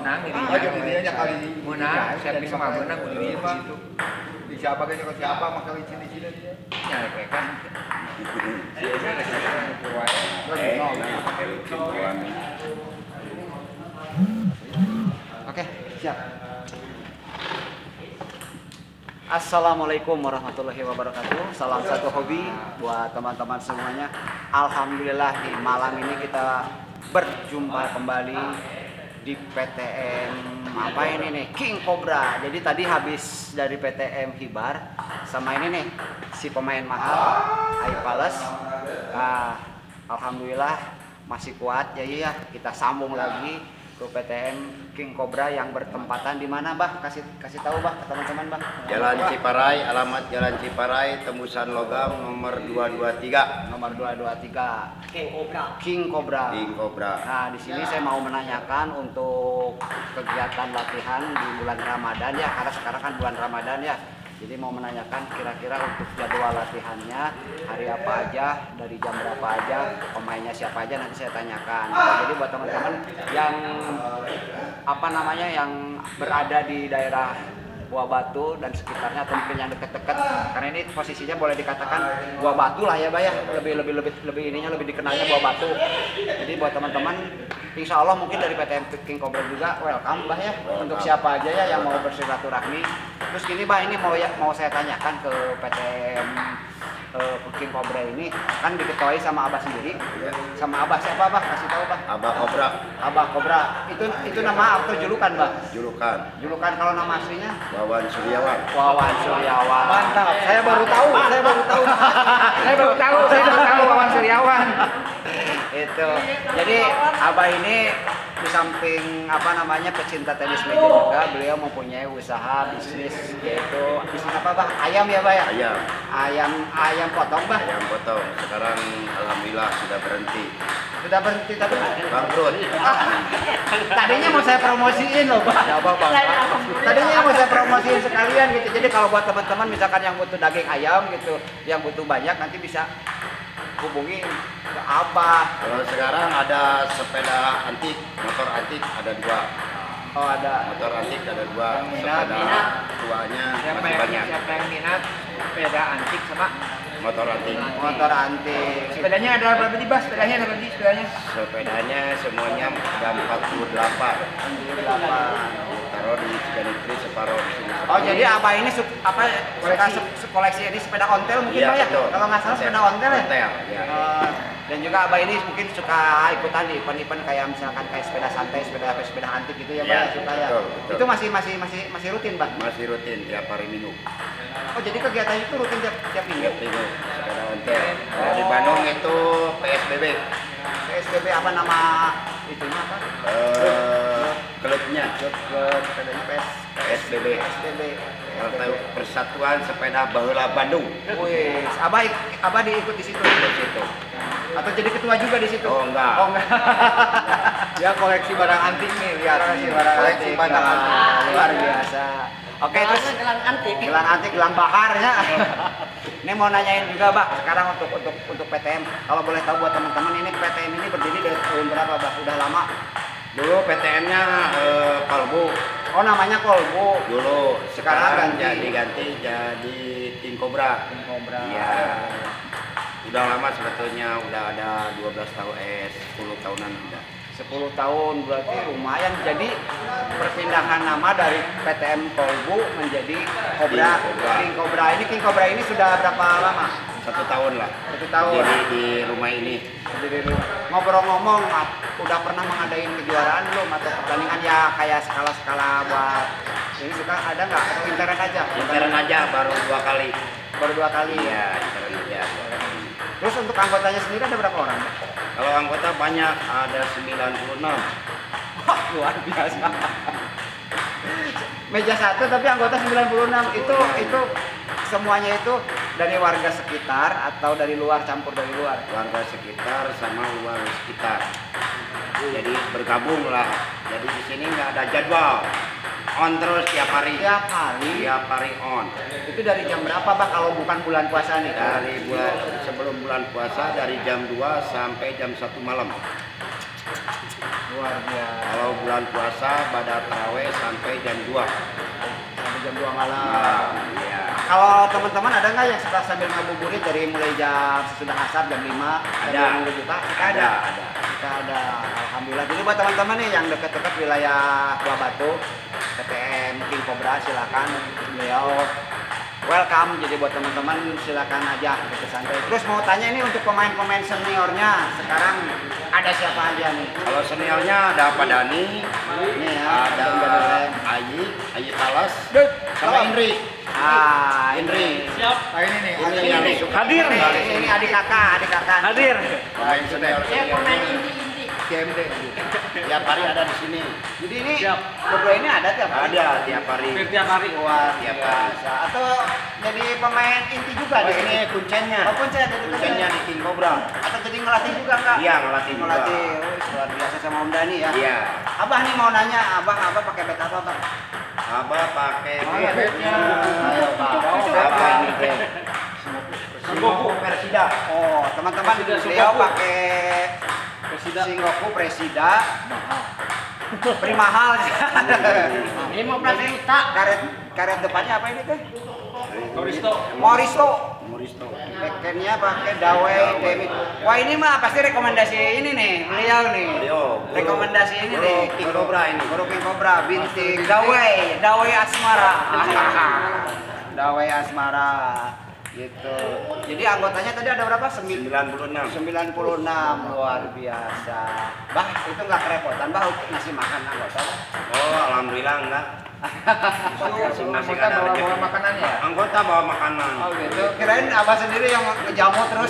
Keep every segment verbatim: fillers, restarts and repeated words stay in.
menang Ah, dirinya. jadi dirinya kali menang, servis sama menang dirinya Pak. Di siapa kan kalau siapa maka licin di sini dia. Ya kayak kan. Oke, siap. Assalamualaikum warahmatullahi wabarakatuh. Salam satu hobi buat teman-teman semuanya. Alhamdulillah di malam ini kita berjumpa kembali di P T M apa ini nih, King Cobra. Jadi tadi habis dari P T M Hibar sama ini nih si pemain mahal Ayu Pales. Nah, alhamdulillah masih kuat. Ya iya, kita sambung lagi ke P T M King Cobra yang bertempatan di mana, Bah? Kasih kasih tahu, Bah, ke teman-teman, Bah. Jalan Ciparai, alamat Jalan Ciparai, tembusan logam nomor dua dua tiga. Nomor dua dua tiga. King Cobra. King Cobra. King Cobra. Nah, di sini saya mau menanyakan untuk kegiatan latihan di bulan Ramadan ya, karena sekarang kan bulan Ramadan ya. Jadi mau menanyakan kira-kira untuk jadwal latihannya hari apa aja, dari jam berapa aja, pemainnya siapa aja nanti saya tanyakan. Jadi buat teman-teman yang apa namanya yang berada di daerah Buah Batu dan sekitarnya atau mungkin yang dekat-dekat, karena ini posisinya boleh dikatakan Buah Batu lah ya, Bah ya, lebih lebih lebih lebih ininya lebih dikenalnya Buah Batu. Jadi buat teman-teman, insya Allah mungkin dari P T M King Cobra juga welcome, Bah ya, untuk siapa aja ya yang mau bersilaturahmi. Terus gini, Bah, ini mau ya mau saya tanyakan ke P T M uh, King Cobra ini kan diketuai sama Abah sendiri, sama Abah siapa, Bah? Kasih tahu, Bah. Abah Cobra. Abah Cobra itu itu nama atau julukan, Bah? Julukan Julukan, kalau nama aslinya Wawan Suryawan. Wawan Suryawan. Mantap. Saya baru tahu, saya baru tahu. Saya baru tahu, saya baru tahu Wawan Suryawan. Itu. Jadi Abah ini di samping apa namanya pecinta tenis meja juga, beliau mempunyai usaha bisnis, yaitu bisnis apa, Bah? Ayam ya, Bah ya? Ayam. Ayam ayam potong, Bah. Ayam potong. Sekarang alhamdulillah sudah berhenti. Sudah berhenti tapi Bangkrut. tadinya mau saya promosiin loh, Bah. Ya, Bapak. Tadinya mau saya promosiin sekalian gitu. Jadi kalau buat teman-teman misalkan yang butuh daging ayam gitu, yang butuh banyak, nanti bisa hubungi ke Abah. Kalau sekarang ada sepeda antik, motor antik ada dua. Oh, ada. Motor antik ada dua. Minat, Sepeda minat. tuanya Siapa masih yang banyak. siapa yang minat sepeda antik sama Motor antik. Motor antik. sepedanya ada berapa di Bas? Sepedanya ada berapa di sepedanya? Sepedanya semuanya ada empat puluh delapan. Taruh di Ciganitri separuh di sini. Oh, jadi Abah ini su apa suka se se koleksi ini sepeda ontel mungkin, Iya, Pak ya? betul. Kalau nggak salah sepeda ontel ya? Ontel, ya. Eh, dan juga Abah ini mungkin suka ikutan di event-event kayak misalkan kayak sepeda santai, sepeda sepeda antik gitu ya, Pak Iya, ya, suka ya. betul, betul. Itu masih masih masih masih rutin, Pak? Masih rutin tiap hari Minggu. Oh, jadi kegiatan itu rutin tiap tiap minggu. Tiap minggu sepeda ontel. Kalau di Bandung itu P S B B. P S B B apa nama itunya apa? Eh, klubnya Klub klub sepedanya P S P S B B. P S B B. Partai Persatuan Sepeda Baheula Bandung. Wih, Abah ik- Abah diikut di situ. Di situ. Atau jadi ketua juga di situ? Oh, enggak. Oh, enggak. Dia koleksi barang antik nih, lihat. Koleksi barang Koleksi antik. barang Wah, antik. luar biasa. Oke, terus gelang antik. gelang antik, gelang bakar ya. Ini mau nanyain juga, Bah, sekarang untuk untuk untuk P T M. Kalau boleh tahu buat teman-teman, ini P T M ini berdiri dari tahun berapa, Bah? Udah lama? Dulu P T M-nya eh, Kalbu. Oh, namanya Kolbu. Dulu Sekarang sekarang ganti. jadi ganti jadi King Cobra. King Cobra. Iya. Udah lama sebetulnya, udah ada dua belas tahun, eh sepuluh tahunan udah. sepuluh tahun berarti lumayan. Jadi perpindahan nama dari P T M Kolbu menjadi Cobra. King Cobra. King Cobra ini King Cobra ini sudah berapa lama? Satu tahun lah. Satu tahun. Jadi di rumah ini. Jadi ngobrol-ngomong, udah pernah mengadain kejuaraan belum atau pertandingan ya kayak skala-skala buat ini suka ada nggak atau internet aja? Intern aja baru dua kali. Baru dua kali. Iya, intern aja. Terus untuk anggotanya sendiri ada berapa orang? Kalau anggota banyak, ada sembilan puluh enam. Wah, luar biasa. Meja satu tapi anggota sembilan puluh enam. Itu itu semuanya itu dari warga sekitar atau dari luar, campur dari luar? Warga sekitar sama luar sekitar. Jadi bergabung lah. Jadi di sini nggak ada jadwal. On terus tiap hari. Tiap hari. Tiap hari on. Itu dari jam berapa, Pak, kalau bukan bulan puasa nih? Dari bulan sebelum bulan puasa dari jam dua sampai jam satu malam. Luar biasa. Kalau bulan puasa pada taraweh sampai jam dua. Sampai jam dua malam. Nah, iya. Kalau teman-teman ada nggak yang suka sambil ngabuburit dari mulai jam sesudah asar jam lima Ada. sampai nunggu buka? Kita ada. Ada. Kita ada. Alhamdulillah. Jadi buat teman-teman nih yang dekat-dekat wilayah Buah Batu, P T M King Cobra, silakan beliau welcome. Jadi buat teman-teman silakan aja ke santai. Terus mau tanya ini untuk pemain-pemain seniornya sekarang ada siapa aja nih? Kalau seniornya ada Pak Dani, Ini ya. ada Ayi, Ayi Talas, Dek, sama Indri. Ah, Indri. siap. Nah ini nih. Ini ada- yang Ini, Hadir. Ini, ini adik kakak, adik kakak. Hadir. Pemain senior seniornya C M D. tiap hari ada di sini. Jadi ini berdua ini ada tiap hari? Ada tiap hari. Tiap hari. Wah, Tiap biasa. Atau jadi pemain inti juga Oh, di ini kuncennya. Oh, kuncen jadi Kuncennya di King Cobra. Atau jadi ngelatih juga kak? Iya, ngelatih juga. Ngelatih, oh, luar biasa sama Om Dani ya. Iya. Abah nih mau nanya, abah abah pakai bet apa bang? Abah pakai Oh, bet. betnya. Ayo pak. Apa ini bet? Singoku Persida. Oh, teman-teman Presida beliau Singgoku. pakai Singgoku Presida. Primahal. lima belas juta. Karet karet depannya apa ini teh? Moristo. Moristo. Moristo. Backendnya pakai Dawei Demi. Wah ini mah pasti rekomendasi ini nih beliau nih. Beliau. Rekomendasi ini Guru nih. King Cobra ini. Guru King Cobra bintik Dawei Dawei Asmara. Dawei Asmara gitu. Jadi anggotanya tadi ada berapa? Sembil- sembilan puluh enam. sembilan puluh enam luar biasa. Bah itu nggak kerepotan bah untuk ngasih makan anggota. Oh, alhamdulillah enggak. Masing-masing Anggota ada bawa- rezeki. bawa makanannya ya? Anggota bawa makanan. Oh gitu. Kirain abah sendiri yang ngejamu terus.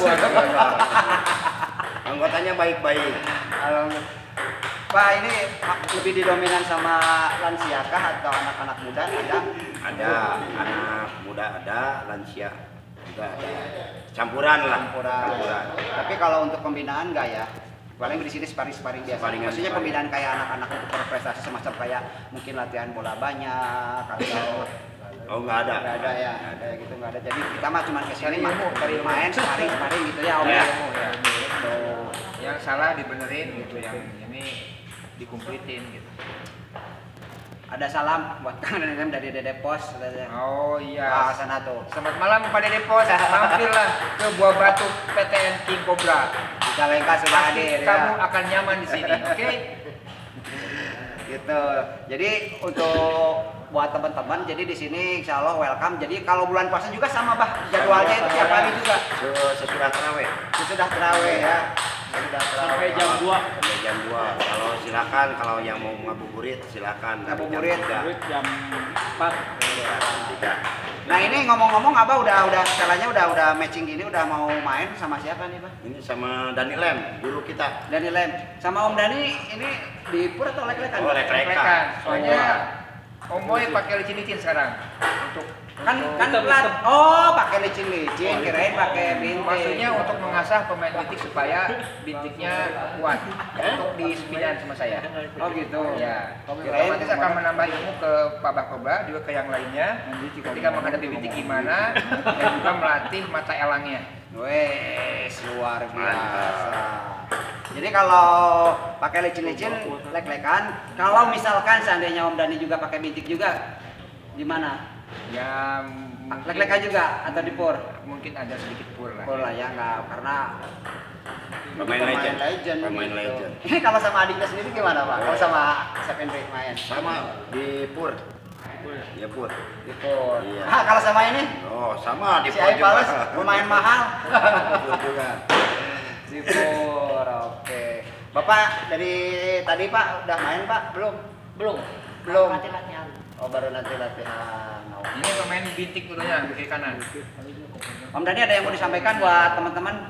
Anggotanya baik-baik. Alhamdulillah. Pak ini lebih didominan sama lansia kah atau anak-anak muda ada? Ada anak muda, ada lansia juga ada. Campuran lah. Campuran. Tapi kalau untuk pembinaan enggak ya? Paling di sini sparring-sparring biasa. Sparingan, Maksudnya sparing. pembinaan kayak anak-anak untuk berprestasi semacam kayak mungkin latihan bola banyak atau Oh, enggak ada. nggak ada ya, kayak gitu nggak ada. Jadi kita mah cuma kesini mah cari main, sparring-sparring gitu ya Om. Ya. Ya. Ilmu ya. Gitu. Yang salah dibenerin gitu, yang ini dikumpletin gitu. Ada salam buat Kang Nenem dari Dede Pos. Oh Ah, iya. sana tuh. Selamat malam Pak Dede Pos. Mampirlah ke Buah Batu P T N King Cobra. Cicalengka sudah Pasti hadir kamu ya. akan nyaman di sini, oke? Gitu. Jadi untuk buat teman-teman, jadi di sini insya Allah welcome. Jadi kalau bulan puasa juga sama bah jadwalnya itu tiap hari juga. Se- Sesudah taraweh. Sudah terawih ya. Sudah terawih. dua. Sampai jam dua. Kalau silakan kalau yang mau ngabuburit silakan. Tapi jam Ngabuburit. tiga. Jam empat. Jam tiga. Nah ini ngomong-ngomong Abah udah udah skalanya udah udah matching gini udah mau main sama siapa nih Pak? Ini sama Dani Lem, guru kita. Dani Lem. Sama Om Dani ini di pur atau lek-lekan? Oh, lek-lekan. Rekan. Soalnya Om Boy pakai licin-licin sekarang. Untuk Kan untuk- kan plat. Oh, pakai licin-licin, kirain pakai bintik. maksudnya untuk mengasah pemain bintik supaya bintiknya kuat untuk di sembilan sama saya. Oh gitu. Ya, Kirain otomatis akan menambah ilmu ke Pak Cobra juga ke yang lainnya. Ketika menghadapi bintik gimana dan juga melatih mata elangnya. Wes luar biasa. Jadi kalau pakai licin-licin lek-lekan, kalau misalkan seandainya Om Dani juga pakai bintik juga, gimana? Ya, mungkin- Lek-lekan juga atau di pur? mungkin ada sedikit pur lah. Pur lah ya nggak karena Pemain legend. legend. Pemain gitu. legend. Ini kalau sama adiknya sendiri gimana Pak? Kalau sama Chef Hendrik main? Sama di Pur. Ya Pur. Di pur. Iya. Ah kalau sama ini? Oh, sama di Si Pur Aib juga. Pales pemain mahal. Pur juga. Di pur, oke. Bapak dari tadi Pak udah main Pak? Belum? Belum. Belum. Nanti latihan. Oh baru nanti latihan. Oke. Ini pemain bintik dulunya kiri kanan. Om Dani ada yang mau disampaikan buat teman-teman?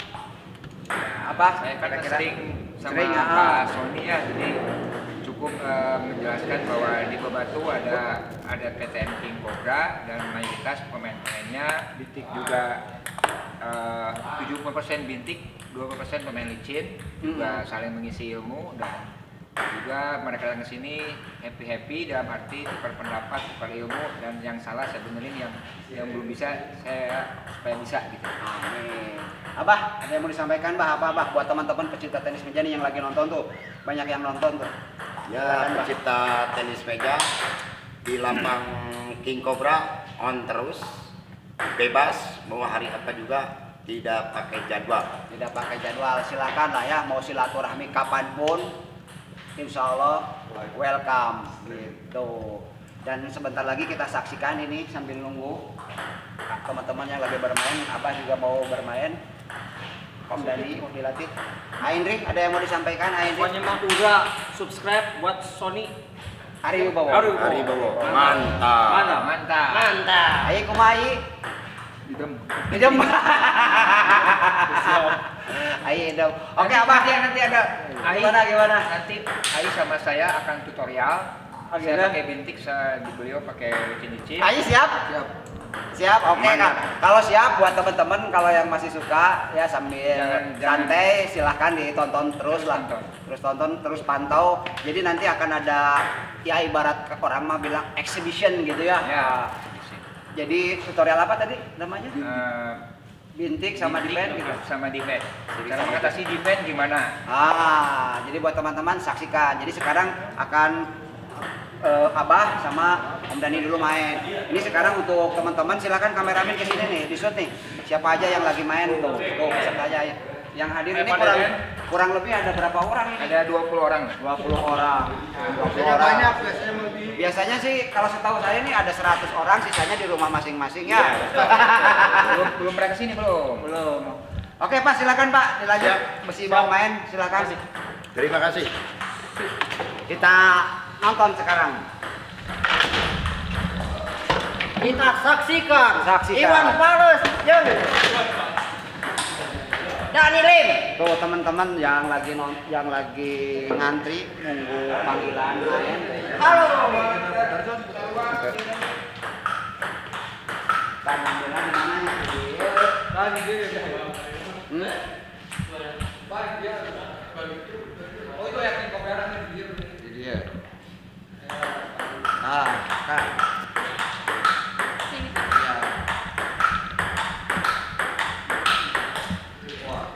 Apa? Saya kan Kira-kira? sering sama Sering, ya. Pak Sony ya, jadi cukup eh, menjelaskan bahwa di Batu ada ada P T N King Cobra dan mayoritas pemain-pemainnya bintik juga eh, tujuh puluh persen bintik, dua puluh persen pemain licin, juga saling mengisi ilmu dan juga mereka datang ke sini happy happy dalam arti tukar pendapat, tukar ilmu, dan yang salah saya benerin, yang yang belum bisa saya supaya bisa gitu. Amin. Abah, ada yang mau disampaikan bah apa bah buat teman-teman pecinta tenis meja nih yang lagi nonton tuh, banyak yang nonton tuh. Ya, pecinta tenis meja di lapang King Cobra on terus, bebas mau hari apa juga, tidak pakai jadwal. Tidak pakai jadwal, silakan lah ya, mau silaturahmi kapanpun, insya Allah welcome gitu. Dan sebentar lagi kita saksikan ini sambil nunggu teman-teman yang lagi bermain. Abah juga mau bermain. Om Dani mau dilatih. Aindri, ada yang mau disampaikan? Aindri. Pokoknya mah udah subscribe buat Sony. Hari Wibowo. Hari Hari Bowo. Mantap. Mantap. Mantap. Mantap. Ayo kumai. Idem. Idem. Ayo idem. Oke, Abah. nanti, nanti ada Ai, Gimana gimana? nanti Ai sama saya akan tutorial. Oke, Saya dah. pakai bintik, saya di beliau pakai licin-licin. Ayo siap? Siap. Siap, oke Mana? Kak. Kalau siap buat teman-teman, kalau yang masih suka ya sambil Jangan- jangan- santai silahkan ditonton terus lah. Tonton. Terus tonton, terus pantau. Jadi nanti akan ada ya ibarat orang mah bilang exhibition gitu ya. Ya. Jadi tutorial apa tadi namanya? Eh, Bintik sama bintik defend gitu. sama defense. Cara mengatasi defense gimana? Ah, jadi buat teman-teman saksikan. Jadi sekarang akan eh, Abah sama Om Dani dulu main. Ini sekarang untuk teman-teman silakan kameramen ke sini nih, di shoot nih. Siapa aja yang lagi main tuh, tuh peserta aja ya. Yang hadir ini kurang kurang lebih ada berapa orang ini? Ada dua puluh orang. dua puluh orang. dua puluh Biasanya orang. banyak, biasanya lebih. Biasanya sih kalau setahu saya ini ada seratus orang, sisanya di rumah masing-masing ya. belum belum pernah kesini belum? Belum. Oke Pak, silakan Pak, dilanjut. Siap. Mesti mau main, silakan. Terima kasih. Kita nonton sekarang. Kita saksikan. Saksikan. Iwan Fals jeung Dani Lim. Tuh teman-teman yang lagi non, yang lagi ngantri nunggu panggilan main. Halo. Dan panggilan di mana ya? Hmm? Oh itu yang kobaran di Jadi ya. Ah, Kak. Ya. Wah.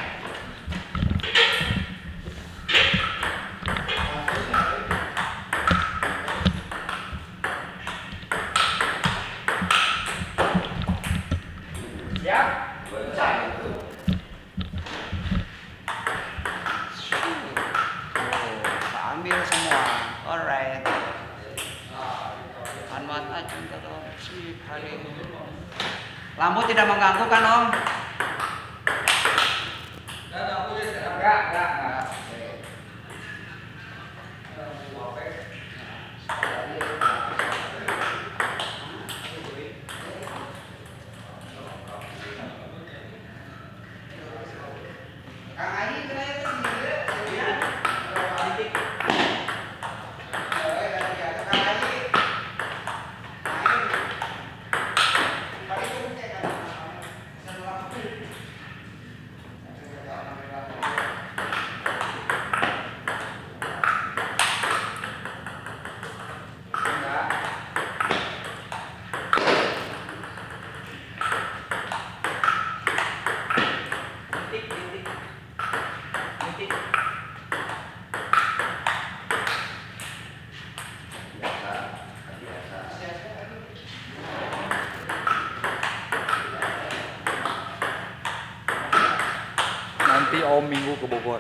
Ya. Oh, ambil semua. Alright. Anmat aja terus si kali. Lampu tidak mengganggu kan Om? Enggak, enggak, enggak. Kang Ayi ternyata sendiri ya. Nanti Om minggu ke Bogor.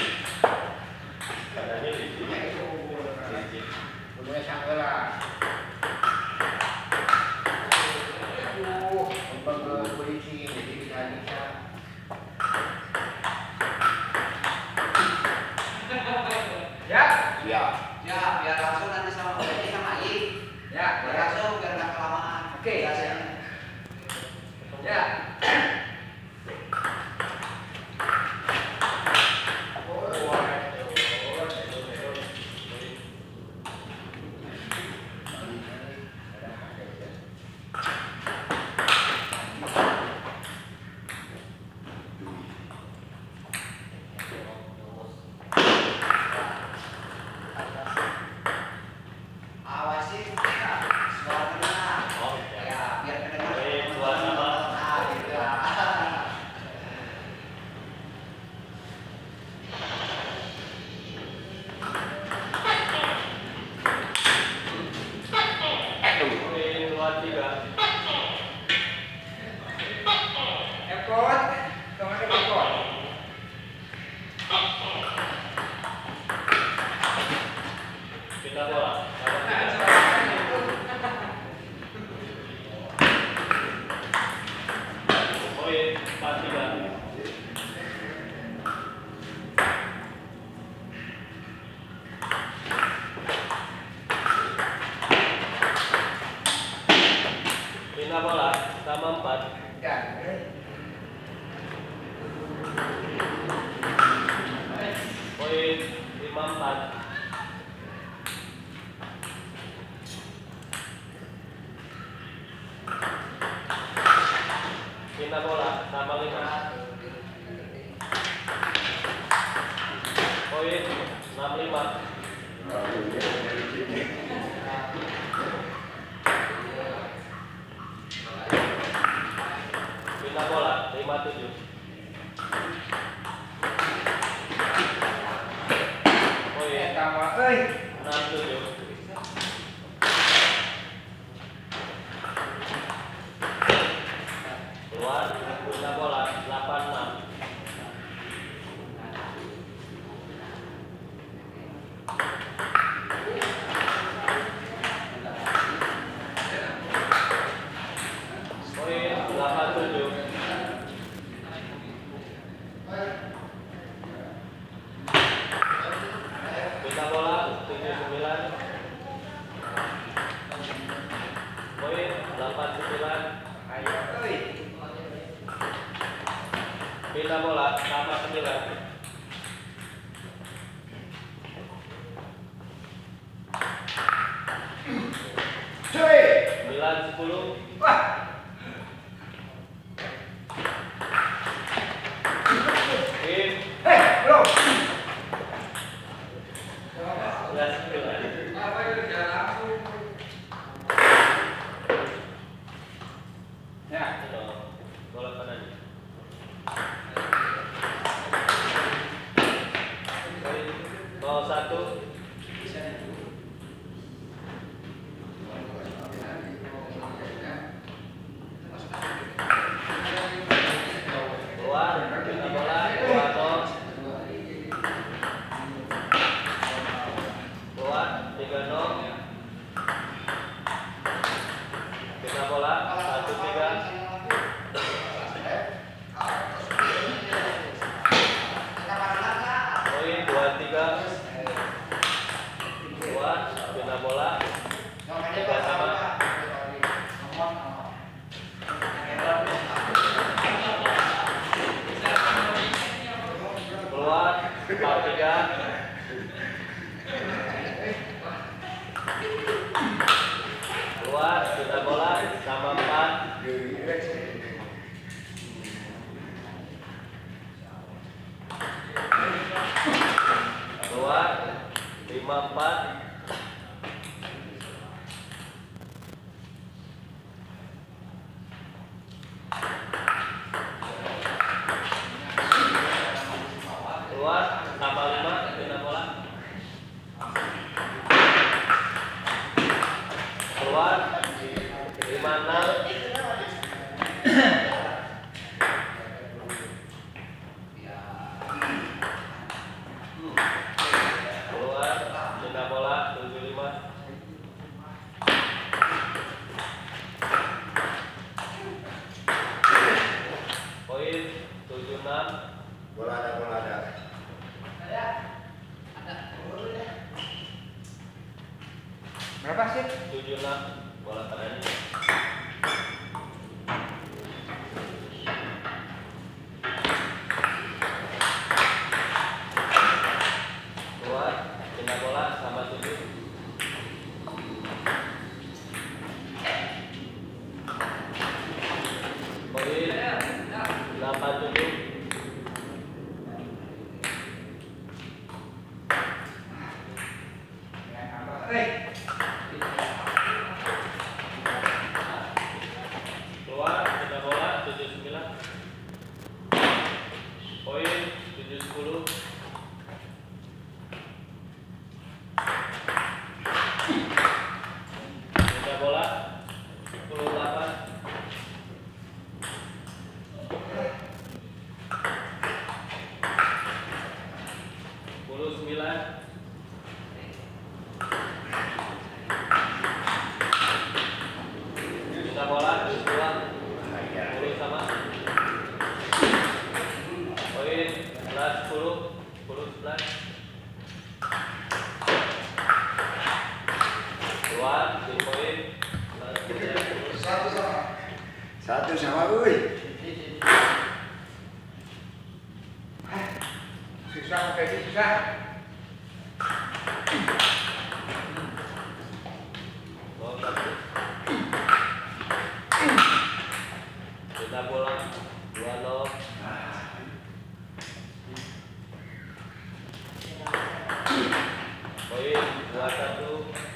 Ya. Ya. Ya, biar langsung nanti sama Om Dani sama Ayi. Ya, Biar langsung biar nggak kelamaan. Oke. Biasanya. Ya. Pindah bola sama empat. Poin lima empat. Pindah bola sama lima. Poin enam lima. Pindah bola lima tujuh. Poin enam tujuh. Keluar, pindah bola delapan enam. Poin delapan tujuh. Pindah bola tujuh sembilan. Poin delapan sembilan. Pindah bola sama sembilan. Sembilan sepuluh. Game. Sebelas sembilan. Bola kanan. nol satu. Keluar, pindah bola dua nol. Keluar tiga nol. Pindah bola satu tiga. Poin dua tiga. Keluar, pindah bola tiga sama. Keluar empat tiga. Keluar, pindah bola sama empat. Keluar lima empat. Keluar sama lima, pindah bola. Keluar lima enam. Keluar pindah bola tujuh lima. Poin tujuh enam. Bola ada, bola ada. Berapa sih? tujuh enam. Bola kanan. Keluar pindah bola sama tujuh. Poin delapan tujuh. Keluar, di poin. Satu sama gue. Susah, kayak susah. Gol satu. Kita pulang dua nol. Poin dua satu.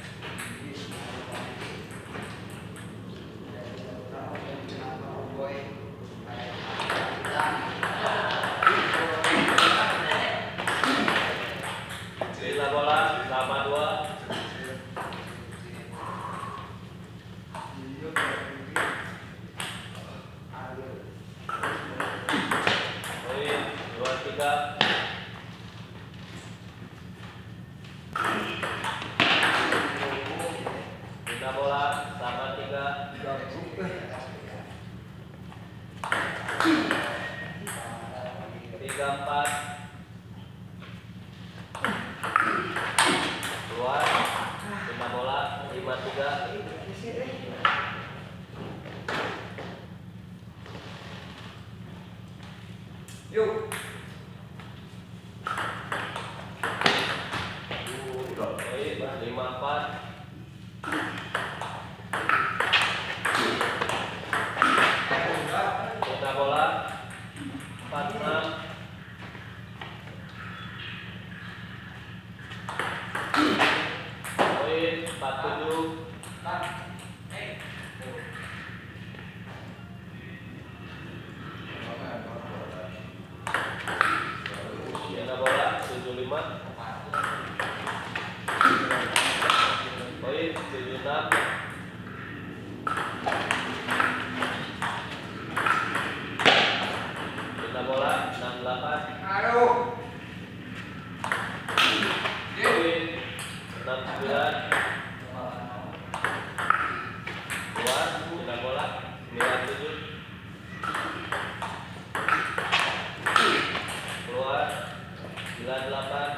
Kita bola sama dua. Poin dua tiga. Kita bola sama tiga. Tiga empat. Keluar. Kita bola lima tiga. Yuk. Poin lima empat. Kita bola empat enam. Poin empat tujuh. Kita bola tujuh lima. Poin tujuh enam. Kita bola enam delapan. Aduh. Poin enam sembilan. Keluar. Kita bola sembilan tujuh. Keluar sembilan delapan.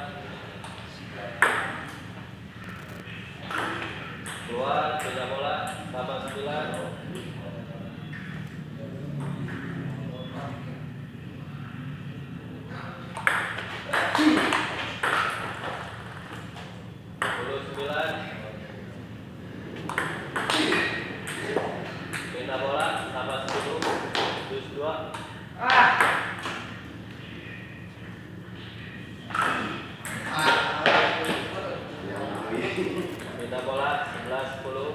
Keluar kita bola sama sembilan. Sepuluh sembilan. Kita bola sama sepuluh. Dus dua. Ah. Kita bola sebelas sepuluh.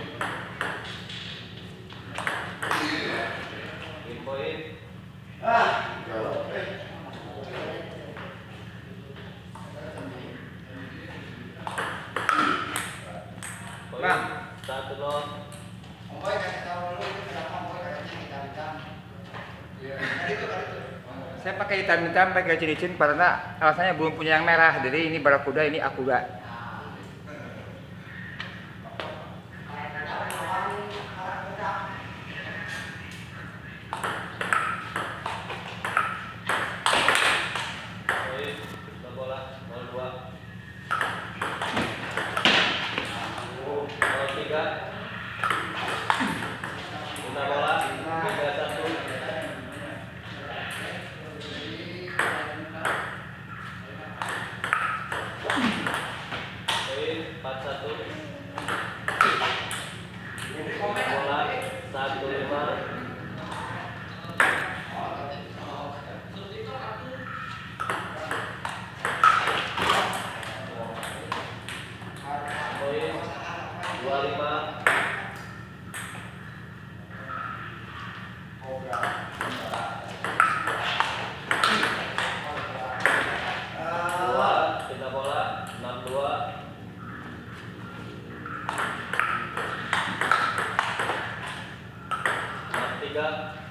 Game point. Bang. Satu nol. Saya pakai hitam-hitam, pakai cincin karena alasannya belum punya yang merah. Jadi ini barakuda, ini akuda. Poin. Kita bola nol dua. nol tiga. Kita bola tiga satu. Poin empat satu. Kita bola satu lima. Poin dua lima. Keluar kita bola enam dua. enam tiga.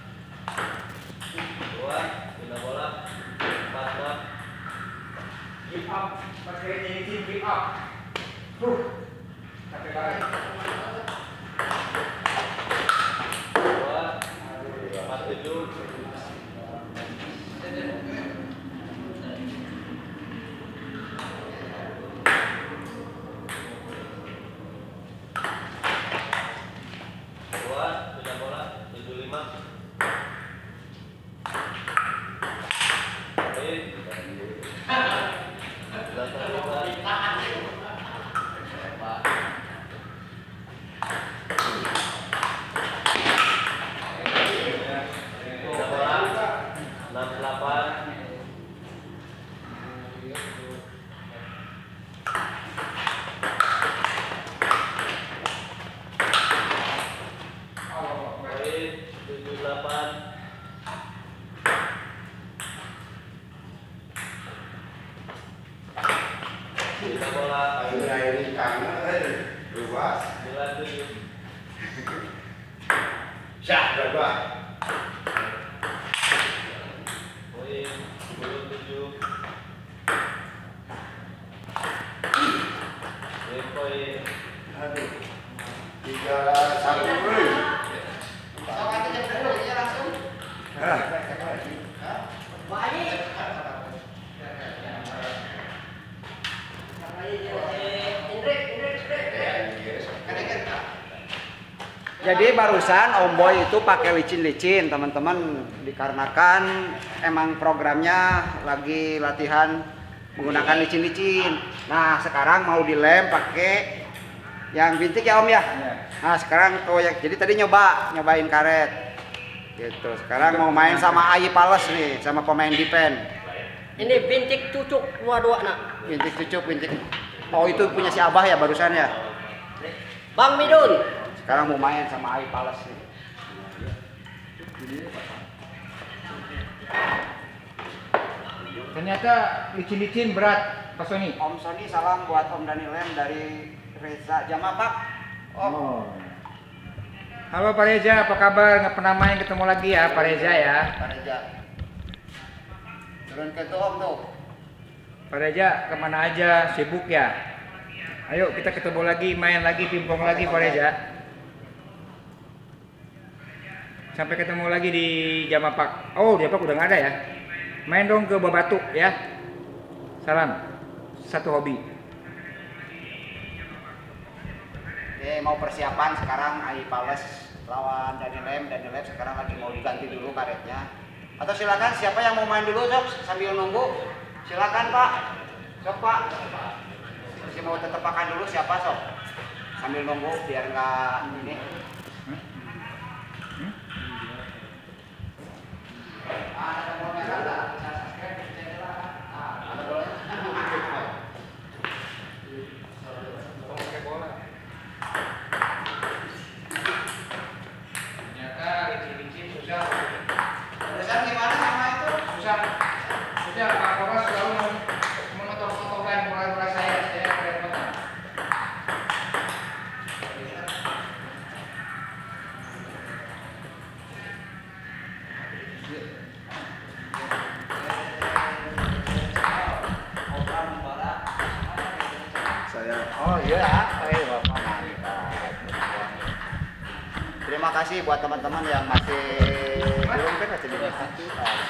Keluar kita bola empat enam. Give up, pakai cincin give up. Huh. Capek banget. Keluar empat tujuh. bawah, punya bola tujuh lima. Baik. Delapan lima. Punya bola enam delapan. Baik, tujuh delapan. Punya bola Air-air kangen, luas. sembilan tujuh. Syah, berapa? Poin sepuluh tujuh. Poin poin. Aduh, tiga satu. woi. Ah, Jadi barusan Om Boy itu pakai licin-licin teman-teman, dikarenakan emang programnya lagi latihan menggunakan licin-licin. Nah sekarang mau dilem pakai yang bintik ya Om ya. Nah sekarang tuh ya, jadi tadi nyoba nyobain karet gitu. Sekarang mau main sama Ayi Pales nih, sama pemain defense. Ini bintik cucuk dua-dua nak. Bintik cucuk, bintik. Oh itu punya si Abah ya barusan ya. Bang Midun. Sekarang mau main sama Ayi Pales nih. Ternyata licin-licin berat, Pak Sony. Om Sony salam buat Om Danilem dari Reza Jamapak. Om. Oh. Halo Pak Reza, apa kabar? Nggak pernah main, ketemu lagi ya Pak Reza ya. Pak Reza. Turun ke tuh Om tuh. Pak Reza kemana aja? Sibuk ya? Ayo kita ketemu lagi, main lagi, pingpong lagi Pak Reza. Sampai ketemu lagi di Jamapak. Oh, Jamapak udah nggak ada ya? Main dong ke Babatu ya. Salam. Satu hobi. Oke, mau persiapan sekarang Ayi Pales lawan Danilem. Danilem sekarang lagi mau diganti dulu karetnya. Atau silakan siapa yang mau main dulu sok sambil nunggu. Silakan Pak. Sok Pak. Si mau tetap makan dulu siapa sok? Sambil nunggu biar nggak ini. Ah, ada bola merah nggak? Bisa subscribe di channel lah. Ah, ada bola. Ternyata licin-licin susah. Barusan gimana sama itu? Susah. Susah. Pak Kapolres selalu memotong-motongkan bola-bola saya. Saya repot. Saya Oh iya, eh Bapak mantap. Terima kasih buat teman-teman yang masih belum kan masih di hati.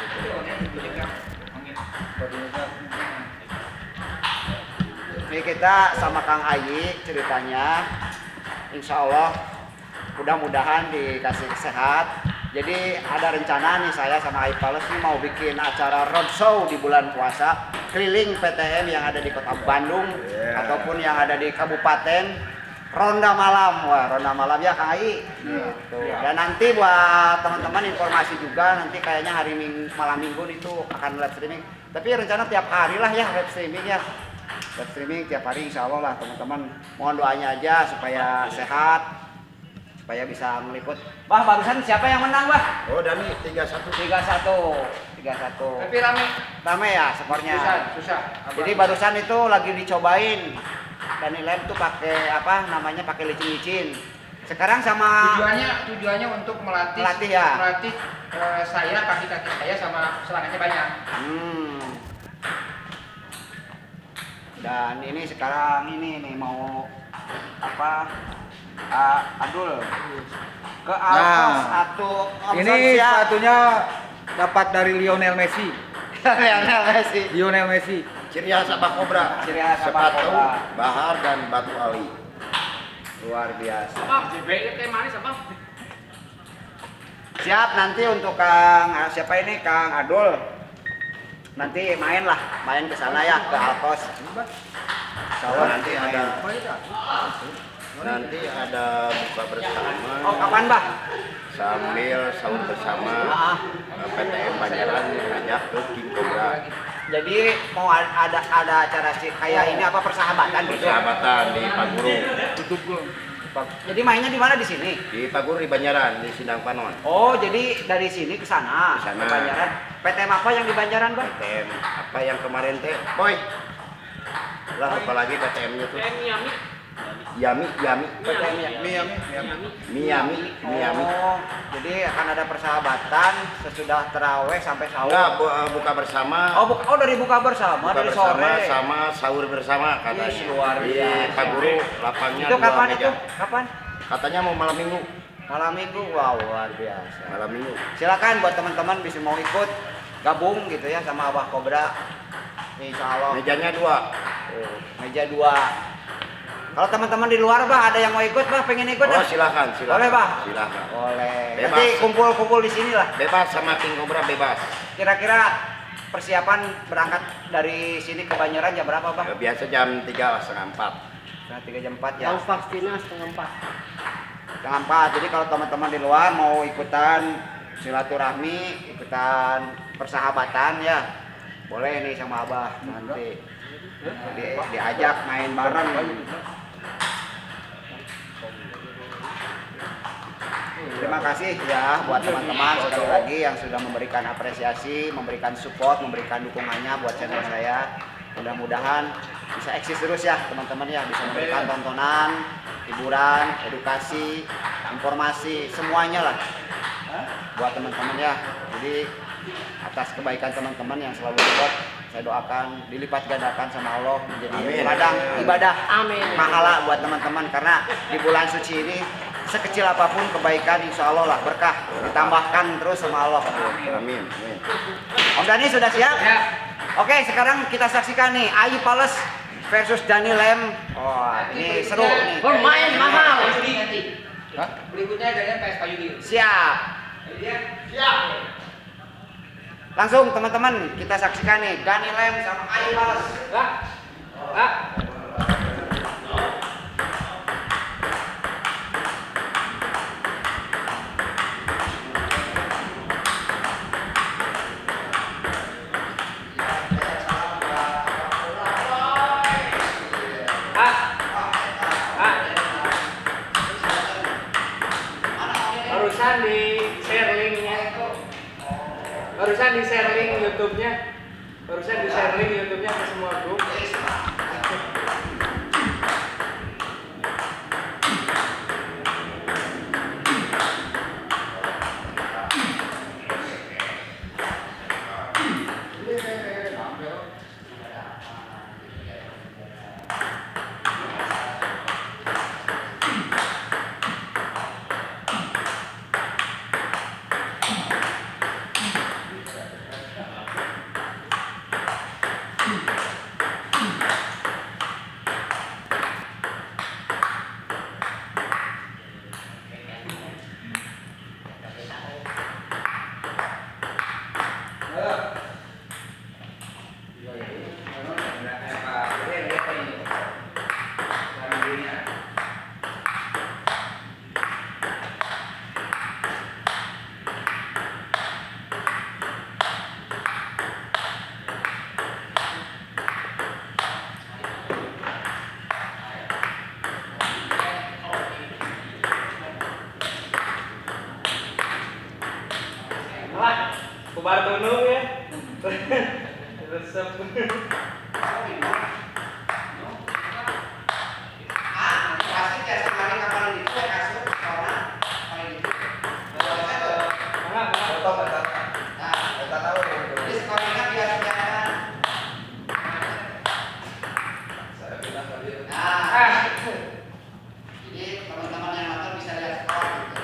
Ini kita sama Kang Ayi ceritanya, insya Allah mudah-mudahan dikasih sehat. Jadi ada rencana nih saya sama Ayi Pales nih mau bikin acara roadshow di bulan puasa keliling P T M yang ada di kota Bandung Yeah. ataupun yang ada di kabupaten, ronda malam. Wah, ronda malam ya Kang Ayi gitu. Dan nanti buat teman-teman informasi juga, nanti kayaknya hari minggu, malam minggu itu akan live streaming, tapi rencana tiap hari lah ya live streaming ya, live streaming tiap hari insya Allah lah teman-teman. Mohon doanya aja supaya sehat, supaya bisa meliput. Bah, barusan siapa yang menang, Bah? Oh, Dani tiga satu. tiga satu. tiga satu. Tapi rame. Rame ya skornya. Susah, susah. Jadi barusan itu lagi dicobain. Danilem tuh pakai apa namanya? Pakai licin-licin. Sekarang sama Tujuannya tujuannya untuk melatih Melatih ya? melatih eh, saya, kaki-kaki saya sama serangannya banyak. Hmm. Dan ini sekarang ini nih mau apa? Uh, Adul ke Alphonse atau Ini sepatunya dapat dari Lionel Messi. Lionel Messi. Lionel Messi. Ciri khas Abah Kobra. Ciri khas Abah Sepatu Kobra. Bahar dan Batu Ali. Luar biasa. Abang, J B I kayak manis abang. Siap, nanti untuk Kang ah, siapa ini Kang Adul. Nanti main lah, main ke sana ya ke Alkos. Oh, nanti ada nanti ada buka bersama Oh, kapan, Bah? sambil sahur bersama Ah. P T M Banjaran ngajak ke King Cobra. Jadi mau a- ada ada acara sih kayak ini apa persahabatan gitu. Persahabatan di Paguru. Jadi mainnya di mana di sini? Di Paguru di Banjaran di Sindang Panon. Oh, jadi dari sini ke sana, Ke sana. ke Banjaran. P T M apa yang di Banjaran, Bang? P T M apa yang kemarin teh? Boy. Lah apalagi P T M-nya tuh? Yami, Yami. P T M ya. Miami, Miami. Miami, Miami. Oh, jadi akan ada persahabatan sesudah terawih sampai sahur. Enggak, bu- eh, buka bersama. Oh, bu- oh dari buka bersama Buka dari bersama sore. sama sahur bersama katanya. Ih, luar Di biasa. Paguru lapangnya Itu dua kapan meja. itu? Kapan? Katanya mau malam minggu. Malam minggu. Wow, luar biasa. Malam minggu. Silakan buat teman-teman bisa mau ikut gabung gitu ya sama Abah Kobra. Insya Allah. Mejanya dua. Oh, meja dua. Kalau teman-teman di luar, Bah, ada yang mau ikut, Bah, pengen ikut? Oh dah? silakan, silakan. Boleh, Bah? Silakan. Boleh. Bebas. Nanti kumpul-kumpul di sini lah. Bebas sama King Cobra bebas. Kira-kira persiapan berangkat dari sini ke Banjaran jam berapa, Bang? Biasa jam tiga lah, setengah empat. Nah, tiga jam empat ya. Yang pastinya setengah empat. Setengah empat. Jadi kalau teman-teman di luar mau ikutan silaturahmi, ikutan persahabatan ya, boleh nih sama Abah nanti. Di, diajak main bareng. Terima kasih ya buat teman-teman sekali lagi yang sudah memberikan apresiasi, memberikan support, memberikan dukungannya buat channel saya. Mudah-mudahan bisa eksis terus ya teman-teman ya, bisa memberikan tontonan, hiburan, edukasi, informasi, semuanya lah buat teman-teman ya. Jadi atas kebaikan teman-teman yang selalu support, saya doakan dilipat gandakan sama Allah menjadi Amin. ladang ibadah Amin. pahala buat teman-teman, karena di bulan suci ini sekecil apapun kebaikan insya Allah lah berkah ditambahkan terus sama Allah. Amin. Amin. Om Dani sudah siap? Oke, sekarang kita saksikan nih Ayu Pales versus Dani Lem. Oh, ini seru nih. Bermain mahal. Berikutnya ada P S Payudi. Siap. Langsung teman-teman kita saksikan nih Dani Lem sama Ayu Pales. Pak, Pak. Barusan di share linknya. Barusan di share link YouTube-nya. Barusan di share link YouTube-nya ke semua grup. Lah, kubar gunung ya. Resep. Jadi teman-teman yang nonton bisa lihat skor gitu.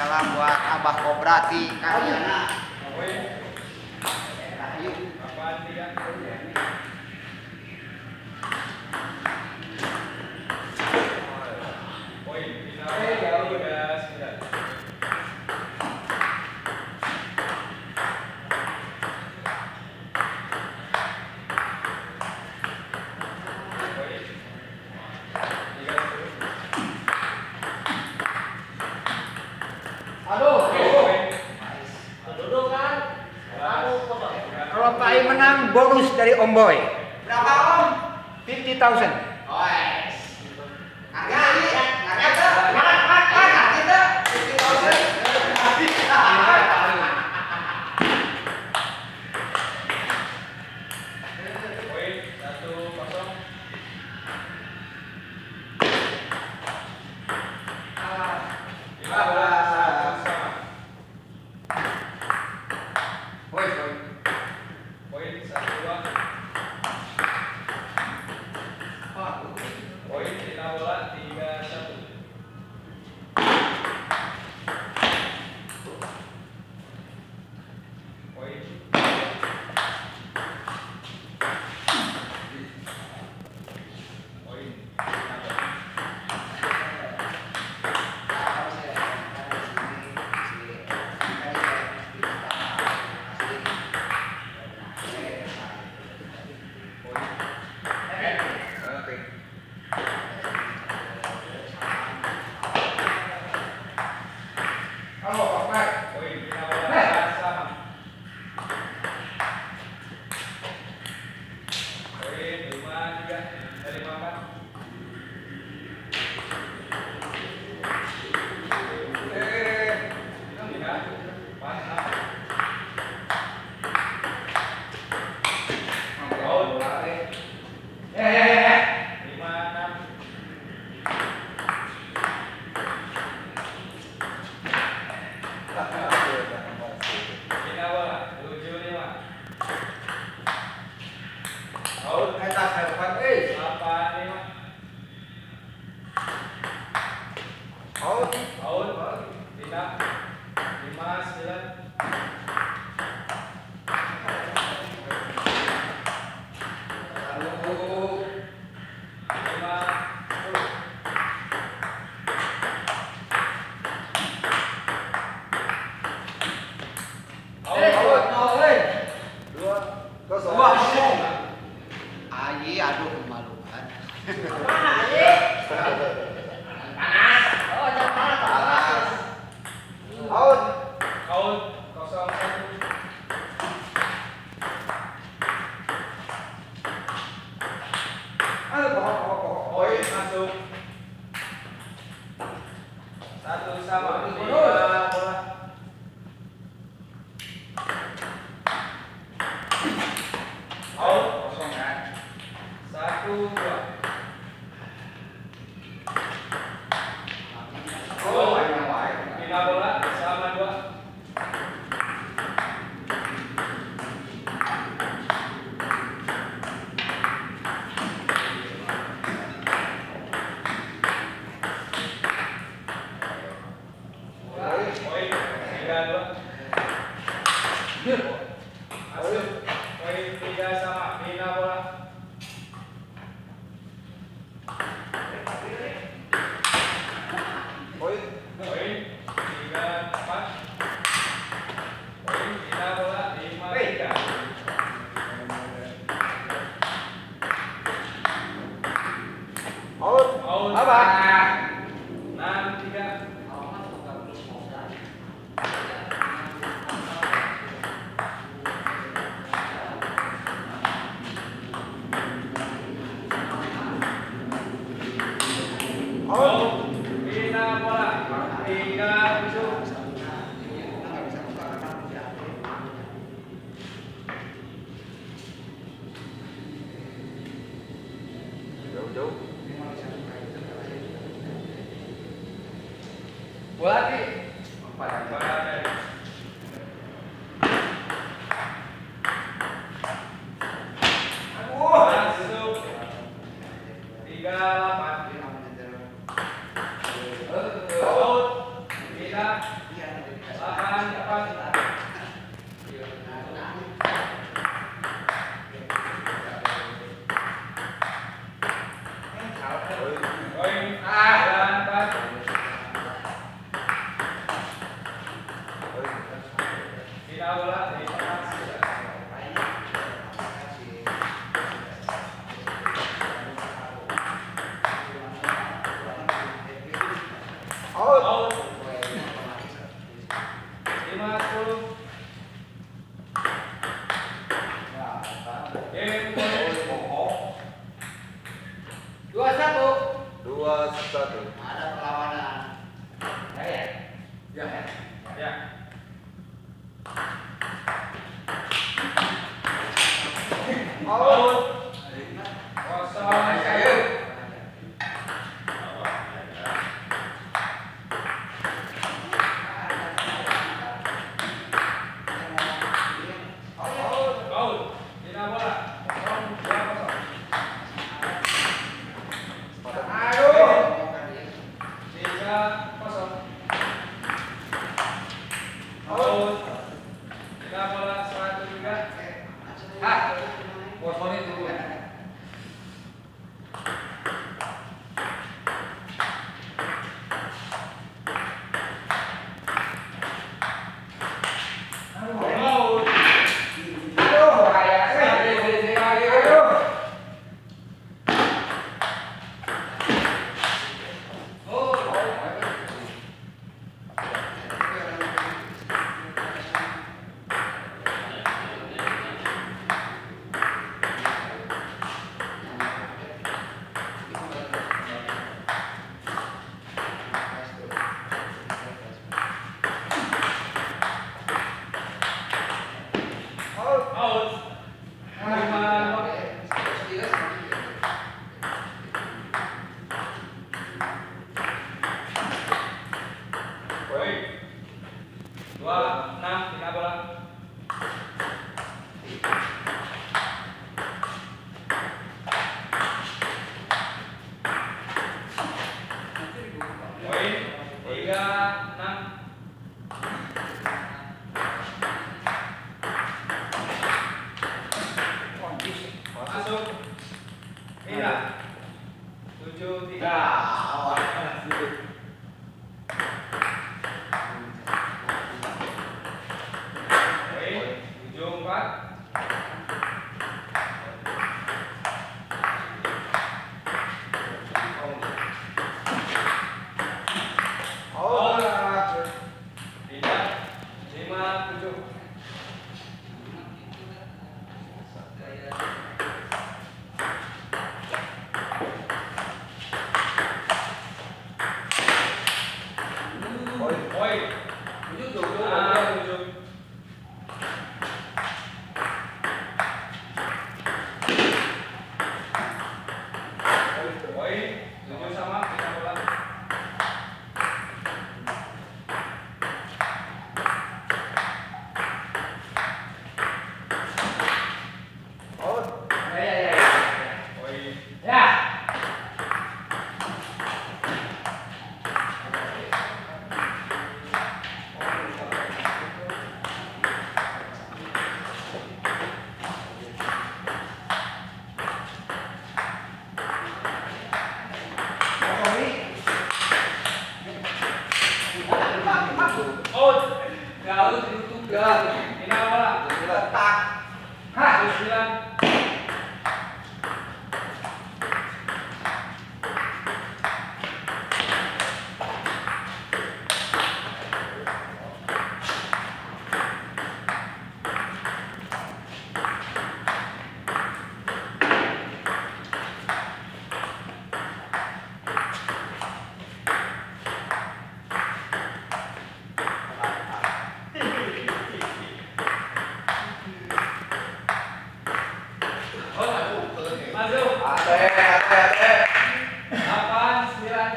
salam buat Abah Kobra di Karyana. Kalau Pak I menang bonus dari Om Boy. Berapa Om? lima puluh thousand. Oh, yes. Harga ini, harga tuh. Mak, mak, mak, kita fifty thousand. Ayi, aduh memalukan. Out. Out kosong satu. Aduh, pokok, pokok, pokok. Poin masuk. Satu sama. Tiga bola. Out kosong kan. Satu dua. Oh, lima bola sama dua. Poin tiga dua. Masuk. Poin tiga sama. Lima bola. Poin. Poin tiga empat. Poin lima bola lima tiga. Out. Out. Apa? Enam tiga. Out. Lima bola. Tiga busuk. Jauh-jauh. delapan empat. Poin sembilan empat. Tidak bola di tengah. Out. lima sepuluh. Game point. Dua satu. Dua satu. Ada perlawanan. Ya. Ya. Ya. Out. Kosong satu. Out. Tidak bola. Kosong dua kosong. Aduh. Tiga kosong. Out. Tidak bola satu juga. Ah. Kosong itu. Out. Aduh, kayak aduh. Out. Lima. Poin. Dua enam. Tidak bola. Poin. Tiga enam. Masuk. Tidak. Tujuh tiga. Poin. Tujuh empat. Out. Tidak. Lima tujuh. Poin. Ah, tujuh. Poin. Tujuh sama. Tidak bola. Ya, ya, ya. Poin. Ya. Out. Jauh ditutup. Tidak bola. Letak. Hah. Sembilan. Masuk. Ade, ade, ade. Delapan sembilan.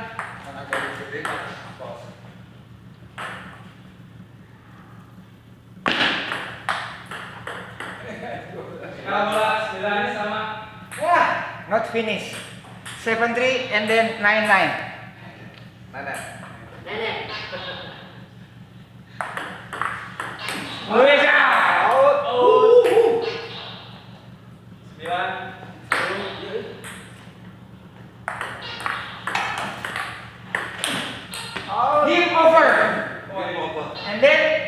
Tidak bola. Sembilan sama. Wah, not finish. Seven three and then nine nine. Mana? Nenek.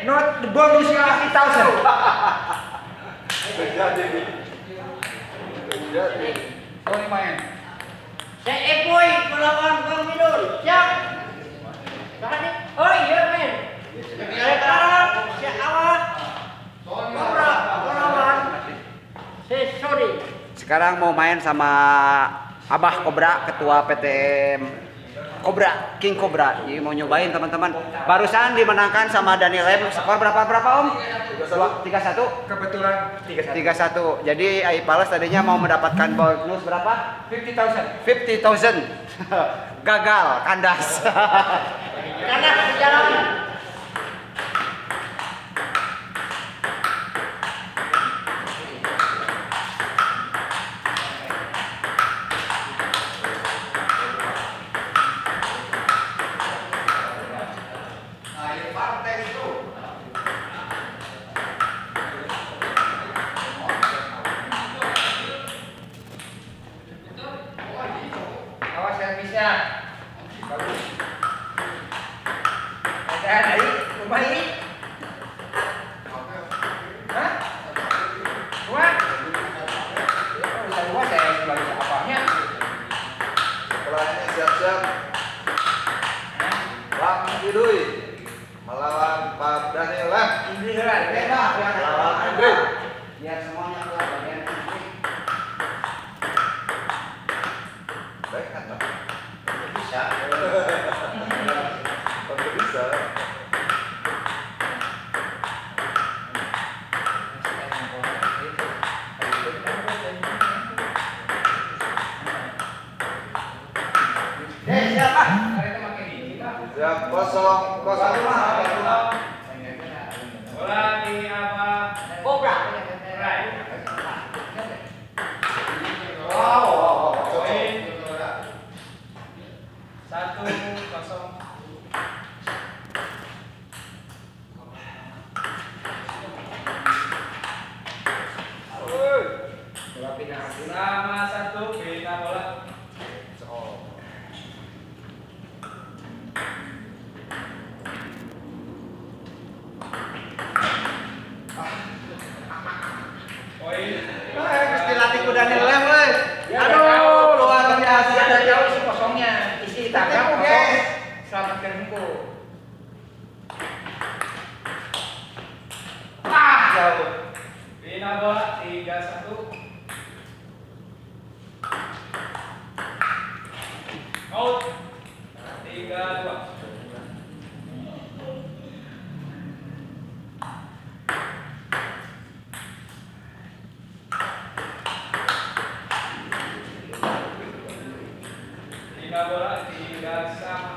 not the bomb is fifty thousand. Terjadi. Terjadi. Oh, ini main. Saya Epoy melawan Bang Midul. Siap. Tadi. Oh iya men. Sekarang saya awal. Kobra melawan. Saya sorry. Sekarang mau main sama Abah Kobra, ketua P T M Kobra, King Kobra. Jadi mau nyobain teman-teman. Barusan dimenangkan sama Daniel Lem. Skor berapa berapa Om? tiga satu. Kebetulan tiga satu. Jadi Aipales tadinya mau mendapatkan bonus berapa? fifty thousand. fifty thousand. Gagal, kandas. Karena jalan. Awas servisnya. Bagus. Ada dari rumah ini. Hah? Dua? Kalau bisa dua saya sebagai apanya? Sekolahnya siap-siap. Bang Idui melawan Pak Daniel Lem. Ini lah, bebas. Melawan Andre. Biar semuanya keluar bagian ini. Baik kan Pak? Bisa. Tentu bisa. Siap kosong kosong. Bola di apa? Kobra. Right. Wow. Poin satu kosong. Sama satu bina bola. Poin. Mesti latih ku Daniel Lem, weh. Ya, Aduh, jauh. luar biasa. Ada jauh sih kosongnya. Isi tabrak Ketemu, kosong. guys. Selamatkan engkau. Ah, jauh. Bina bola tiga satu. Out. tiga dua. Bina bola tiga sama.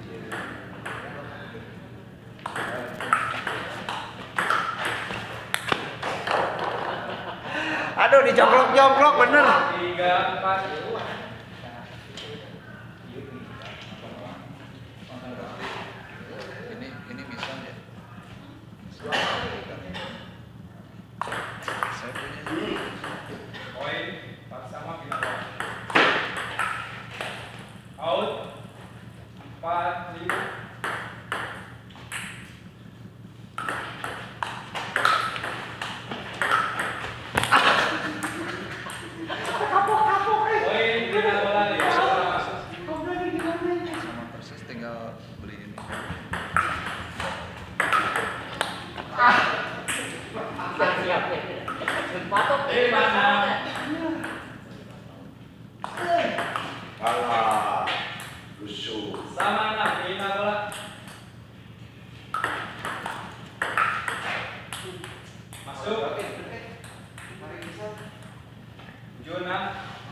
Aduh, dijongklok-jongklok bener. tiga empat. Ini ini bisa ya. Saya punya. Poin empat sama bina bola. Out. empat lima. Poin bina bola lima sama. Sama persis tinggal beli ini. Siap. Patok. lima enam. Kalah. Rusuh. Sama enam bina bola. Masuk. tujuh enam.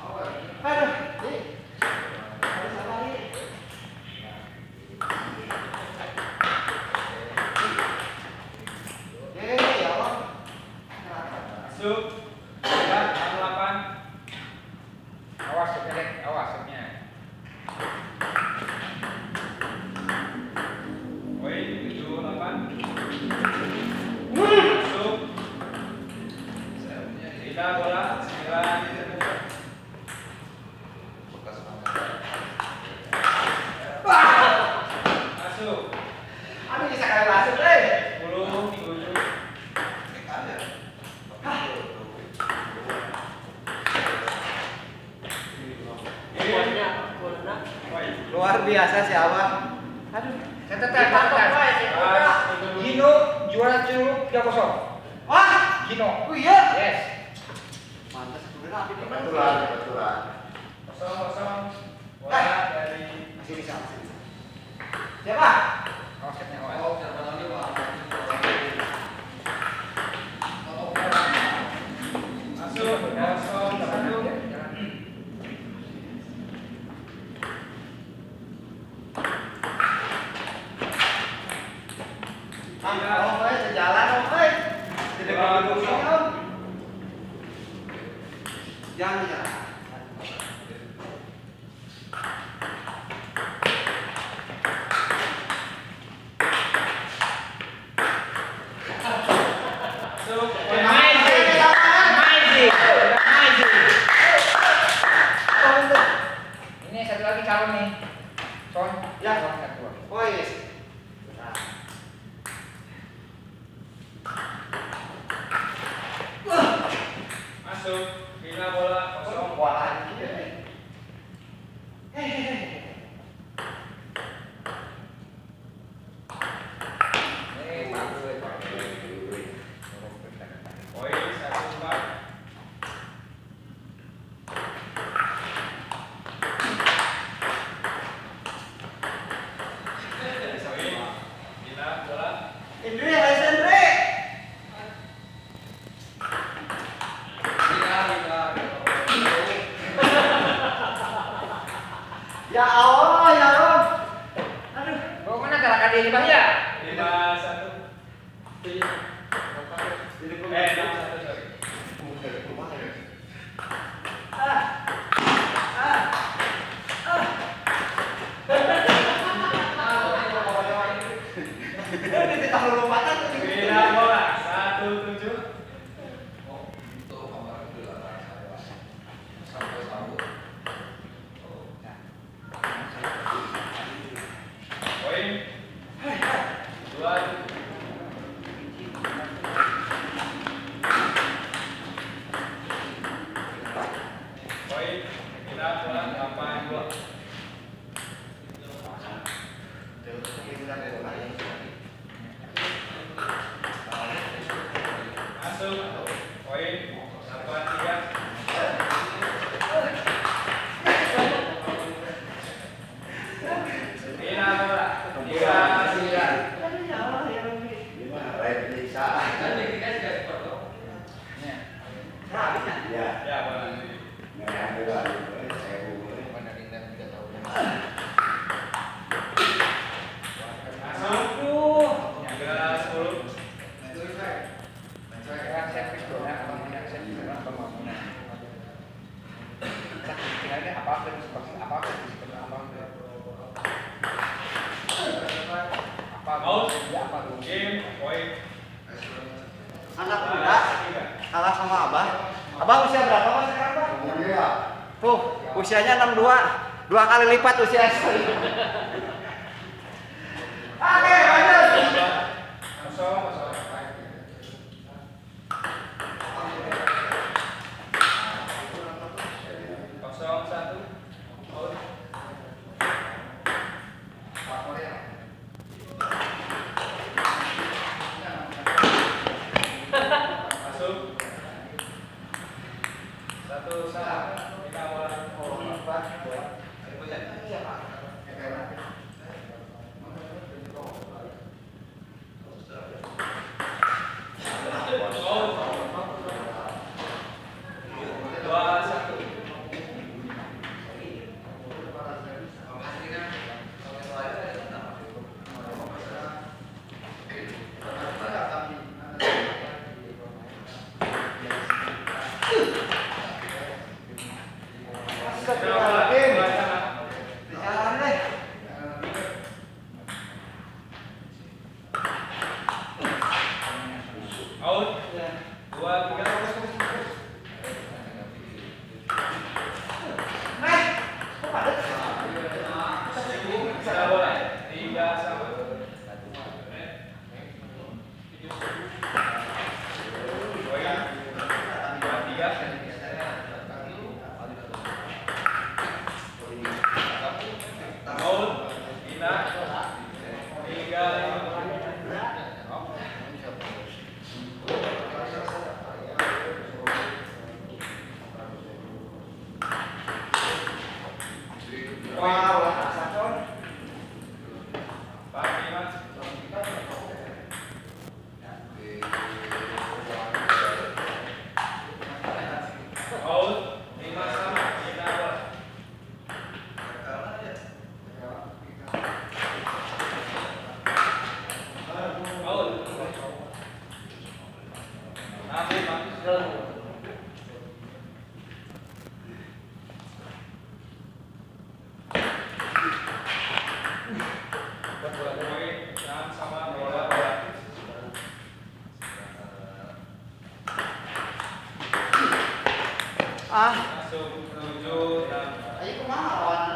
Masuk. tiga enam delapan. Awas sepedek, awas sepnya. Poin tujuh delapan. Masuk. biasa si Abah. Aduh. Catatan, Patok catatan. wae si Cobra. Gino juara curug tiga kosong. Wah, Gino. oh iya. Yes. Mantas sebenarnya api teman. Kebetulan, kebetulan. Kosong kosong. Bola dari Sini sama sini. Siapa? Oh, setnya awal. masuk kosong satu. Ah, oh, eh, sejalan, oh, eh. Tidak perlu begini, Om. Jangan, jangan. Masuk. Amazing. Amazing. Amazing. Ini satu lagi calon nih. Son. Ya. Son satu. Oh, yes. Masuk. Bila bola kosong. Wah, Eh, bagus. Poin satu empat. Poin. Bila bola. Indri, Mas Indri. Ya Allah, ya Rob. Aduh. Bawa mana gerakan dia di bahaya? Lima satu. Eh, enam satu sorry. Ah. Ah. Ah. Ini ditaruh lompatan tuh. Bila bola satu tujuh. Poin dua. Poin bila bola delapan dua. Masuk. Poin delapan tiga. Bila bola tiga sembilan. Ya bola. Masuk. Tiga sepuluh. Sekarang servis bola, abang menang servis bola, abang mau menang. Tinggalnya apa-apa, seperti apa-apa, seperti apa-apa. Apa? Out. Ya apa dulu? Game poin. Anak muda kalah sama Abah. Abah usia berapa Mas sekarang, Pak? Tuh, usianya enam puluh dua. Dua kali lipat usia saya. Oke, lanjut. Kosong kosong. Kosong satu. Out. Masuk. Satu sama. Kita bola. Dua satu. Astagfirullahaladzim. Dua sama. Jalan deh. Out. Dua tiga. Kita bola. Tiga sama. Poin. Dua tiga. Out. Ah, Masuk tujuh enam. ayo kemana lawan?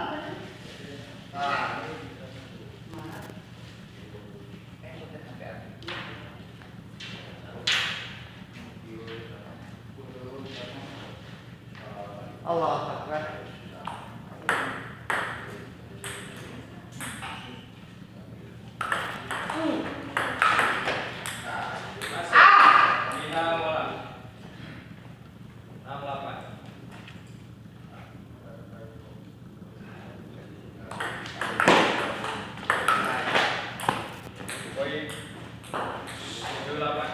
Allah Akbar. Lima bola. Enam delapan. Poin tujuh delapan.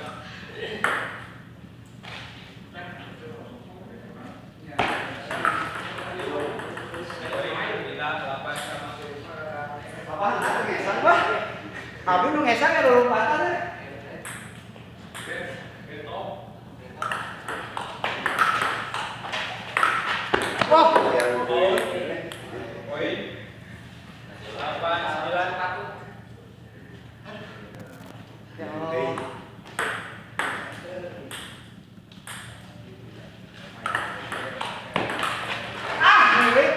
Poin lima delapan sama. Apa nak ngesang bah? Abi nu ngesang ya dulu patah deh. Wah, Poin delapan sembilan. ya Allah. Ah, milik.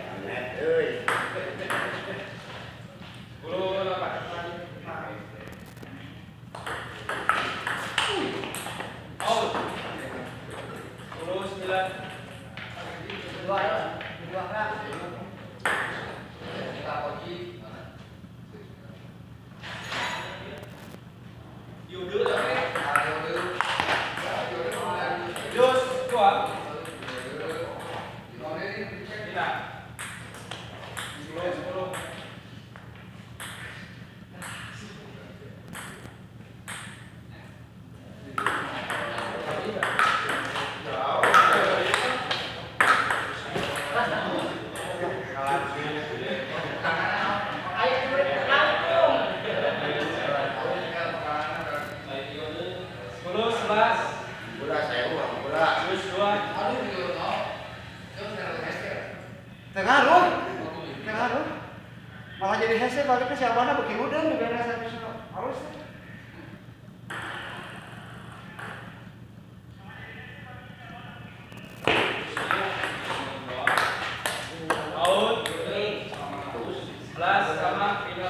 Sepuluh delapan. Out. Sepuluh sembilan. Jus dua. Tidak. Sepuluh sepuluh. Sepuluh sebelas. Jus dua. Tengaruh. Tengaruh. Malah jadi hese baliknya siapa na beki udah di beres habis harus. Out. Sebelas sama final.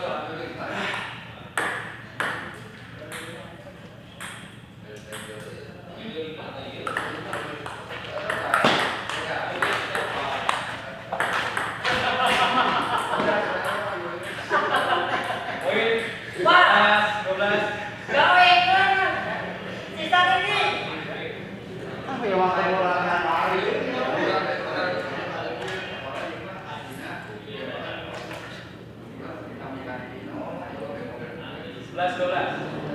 Poin dua belas dua belas. Gawe kan. Sisa ini. Apa yang makan bola hari? Sebelas dua belas.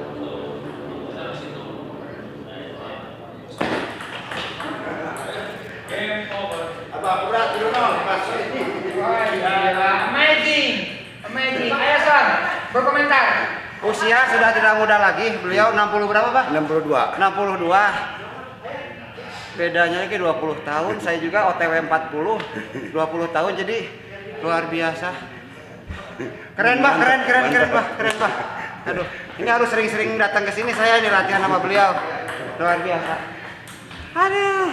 Game over. Abah berat dulu nol, pas ini. Amazing, amazing. Ayo Son, berkomentar. Usia sudah tidak muda lagi. Beliau enam puluh berapa, Pak? enam puluh dua. enam puluh dua. Bedanya lagi dua puluh tahun. Saya juga O T W empat puluh. dua puluh tahun jadi luar biasa. Keren, Bah, keren, keren, keren, Bah, keren, Bah. Aduh, ini harus sering-sering datang ke sini saya ini latihan sama beliau. Luar biasa. Aduh.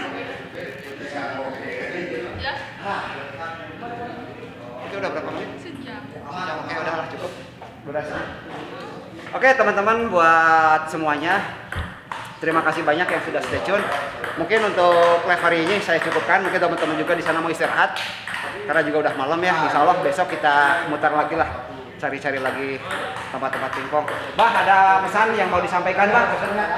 Ah. Itu udah berapa menit? Sejam. Oke, udah lah cukup. Durasi. Oke, teman-teman, buat semuanya, terima kasih banyak yang sudah stay tune. Mungkin untuk live hari ini saya cukupkan. Mungkin teman-teman juga di sana mau istirahat karena juga udah malam ya. Insya Allah besok kita mutar lagi lah, cari-cari lagi tempat-tempat pingpong. Bah, ada pesan yang mau disampaikan, Bah?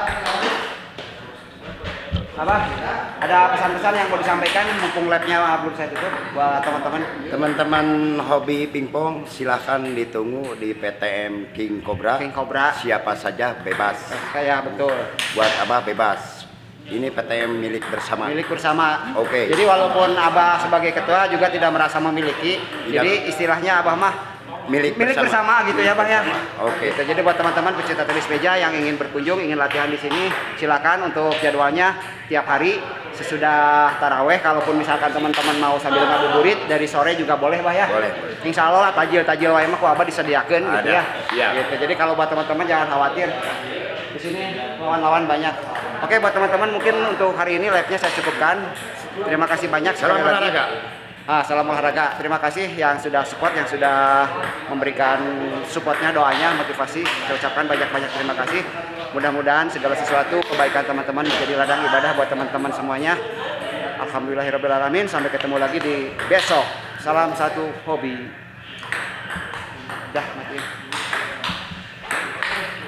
Apa? Ada pesan-pesan yang mau disampaikan mumpung labnya belum saya tutup buat teman-teman. Teman-teman hobi pingpong silahkan ditunggu di P T M King Cobra. King Cobra. Siapa saja bebas. Kayak betul. Buat Abah bebas. Ini P T M milik bersama. Milik bersama. Oke. Jadi walaupun Abah sebagai ketua juga tidak merasa memiliki. Tidak. Jadi istilahnya Abah mah Milik milik bersama. bersama gitu ya Bang ya. Oke. Gitu. Jadi buat teman-teman pecinta tenis meja yang ingin berkunjung, ingin latihan di sini, silakan untuk jadwalnya tiap hari sesudah taraweh. Kalaupun misalkan teman-teman mau sambil ngabuburit dari sore juga boleh Bah ya. Boleh. Insya Allah lah tajil-tajil wae mah ku Abah disediakeun gitu Ada. ya. Iya. Gitu. Jadi kalau buat teman-teman jangan khawatir. Di sini lawan-lawan banyak. Oke buat teman-teman mungkin untuk hari ini live-nya saya cukupkan. Terima kasih banyak sekali Salam lagi. olahraga. Ah, salam olahraga. Terima kasih yang sudah support, yang sudah memberikan supportnya, doanya, motivasi. Saya ucapkan banyak-banyak terima kasih. Mudah-mudahan segala sesuatu kebaikan teman-teman menjadi ladang ibadah buat teman-teman semuanya. Alhamdulillahirobbilalamin. Sampai ketemu lagi di besok. Salam satu hobi. Dah mati.